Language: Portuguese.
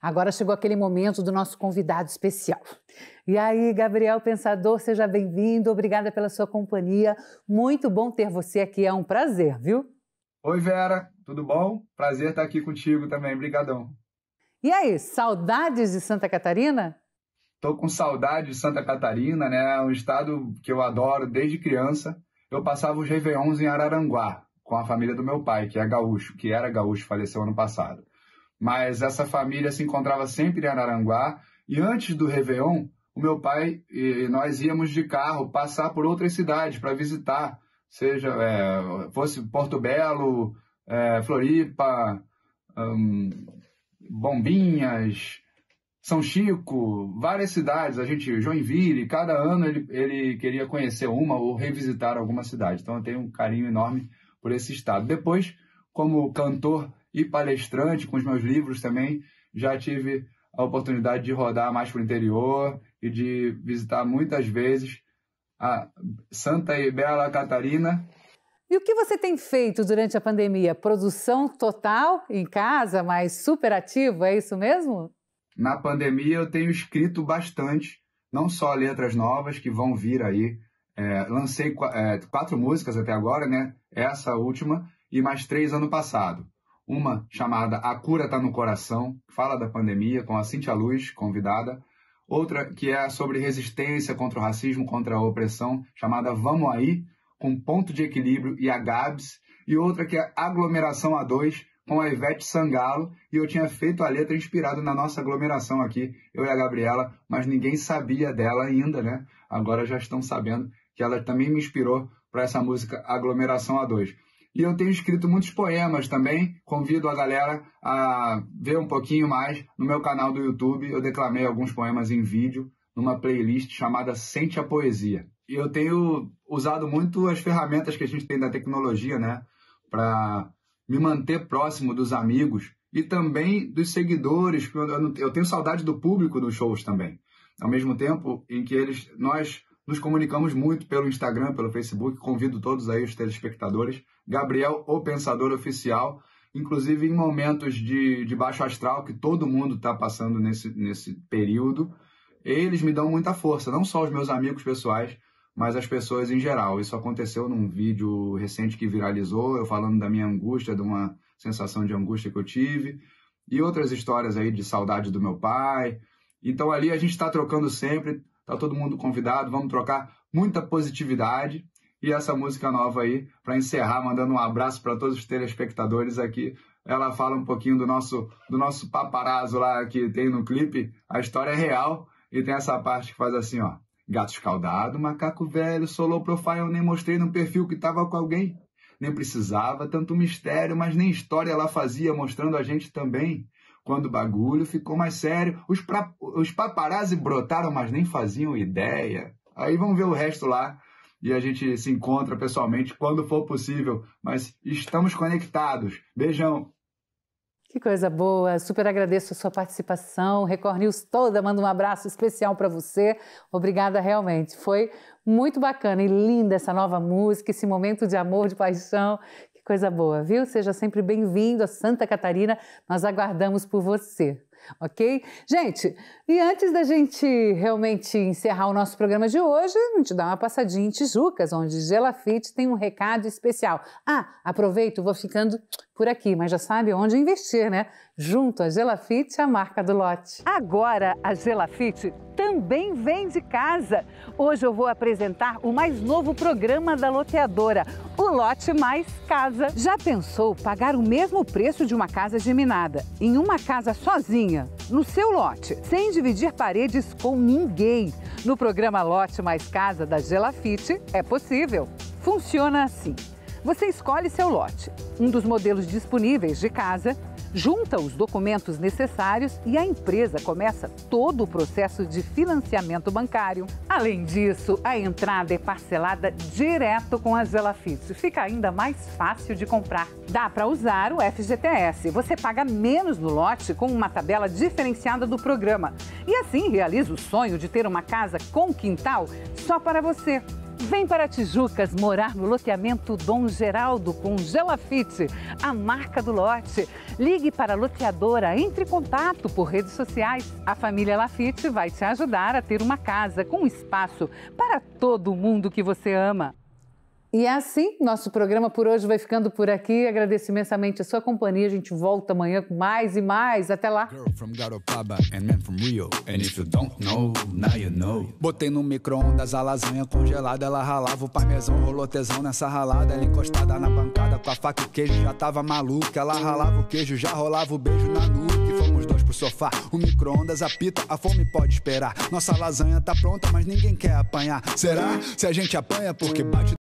Agora chegou aquele momento do nosso convidado especial. E aí, Gabriel Pensador, seja bem-vindo, obrigada pela sua companhia. Muito bom ter você aqui, é um prazer, viu? Oi, Vera, tudo bom? Prazer estar aqui contigo também, brigadão. E aí, saudades de Santa Catarina? Tô com saudade de Santa Catarina, né? É um estado que eu adoro desde criança. Eu passava os Réveillons em Araranguá, com a família do meu pai, que era gaúcho, faleceu ano passado. Mas essa família se encontrava sempre em Araranguá, e antes do Réveillon, o meu pai e nós íamos de carro passar por outras cidades para visitar, seja fosse Porto Belo, Floripa, Bombinhas, São Chico, várias cidades, Joinville, cada ano ele queria conhecer uma ou revisitar alguma cidade. Então eu tenho um carinho enorme por esse estado. Depois, como cantor e palestrante, com os meus livros também, já tive a oportunidade de rodar mais para o interior e de visitar muitas vezes a Santa e Bela Catarina. E o que você tem feito durante a pandemia? Produção total em casa, mas super ativo, é isso mesmo? Na pandemia eu tenho escrito bastante, não só letras novas que vão vir aí. Lancei 4 músicas até agora, né? Essa última e mais 3 ano passado. Uma chamada A Cura Tá no Coração, que fala da pandemia, com a Cíntia Luz, convidada. Outra que é sobre resistência contra o racismo, contra a opressão, chamada Vamos Aí, com Ponto de Equilíbrio e a Gabs. E outra que é Aglomeração A2, com a Ivete Sangalo, e eu tinha feito a letra inspirado na nossa aglomeração aqui, eu e a Gabriela, mas ninguém sabia dela ainda, né? Agora já estão sabendo que ela também me inspirou para essa música Aglomeração A2. E eu tenho escrito muitos poemas também, convido a galera a ver um pouquinho mais no meu canal do YouTube. Eu declamei alguns poemas em vídeo, numa playlist chamada Sente a Poesia. E eu tenho usado muito as ferramentas que a gente tem da tecnologia, né, para me manter próximo dos amigos e também dos seguidores. Eu tenho saudade do público dos shows também. Ao mesmo tempo em que nós nos comunicamos muito pelo Instagram, pelo Facebook, convido todos aí os telespectadores, Gabriel, o Pensador Oficial, inclusive em momentos de baixo astral que todo mundo está passando nesse período, eles me dão muita força, não só os meus amigos pessoais, mas as pessoas em geral. Isso aconteceu num vídeo recente que viralizou, eu falando da minha angústia, de uma sensação de angústia que eu tive, e outras histórias aí de saudade do meu pai. Então ali a gente está trocando sempre, está todo mundo convidado, vamos trocar muita positividade. E essa música nova aí, para encerrar, mandando um abraço para todos os telespectadores aqui, ela fala um pouquinho do nosso paparazzo lá que tem no clipe. A história é real e tem essa parte que faz assim, ó. Gato escaldado, macaco velho, sou low profile, nem mostrei no perfil que tava com alguém. Nem precisava tanto mistério, mas nem história ela fazia, mostrando a gente também. Quando o bagulho ficou mais sério, os paparazzi brotaram, mas nem faziam ideia. Aí vamos ver o resto lá e a gente se encontra pessoalmente quando for possível. Mas estamos conectados. Beijão! Que coisa boa, super agradeço a sua participação, Record News toda, manda um abraço especial para você, obrigada realmente, foi muito bacana e linda essa nova música, esse momento de amor, de paixão, que coisa boa, viu? Seja sempre bem-vindo a Santa Catarina, nós aguardamos por você. Ok? Gente, e antes da gente realmente encerrar o nosso programa de hoje, a gente dá uma passadinha em Tijucas, onde Gelafite tem um recado especial. Aproveito, vou ficando por aqui, mas já sabe onde investir, né? Junto à Gelafite, a marca do lote. Agora a Gelafite também vende casa. Hoje eu vou apresentar o mais novo programa da loteadora, o Lote Mais Casa. Já pensou pagar o mesmo preço de uma casa geminada em uma casa sozinha, no seu lote, sem dividir paredes com ninguém? No programa Lote Mais Casa da Gelafite é possível. Funciona assim. Você escolhe seu lote, um dos modelos disponíveis de casa, junta os documentos necessários e a empresa começa todo o processo de financiamento bancário. Além disso, a entrada é parcelada direto com a Gelafite. Fica ainda mais fácil de comprar. Dá para usar o FGTS. Você paga menos no lote com uma tabela diferenciada do programa. E assim realiza o sonho de ter uma casa com quintal só para você. Vem para Tijucas morar no loteamento Dom Geraldo com Gelafite, a marca do lote. Ligue para a loteadora, entre em contato por redes sociais. A família Lafite vai te ajudar a ter uma casa com espaço para todo mundo que você ama. E assim, nosso programa por hoje vai ficando por aqui. Agradeço imensamente a sua companhia. A gente volta amanhã com mais e mais. Até lá. Botei no micro-ondas a lasanha congelada. Ela ralava o parmesão, rolou tesão nessa ralada. Ela encostada na bancada com a faca e o queijo já tava maluco. Ela ralava o queijo, já rolava o beijo na nuca. E fomos dois pro sofá. O micro-ondas apita, a fome pode esperar. Nossa lasanha tá pronta, mas ninguém quer apanhar. Será? Se a gente apanha porque bate...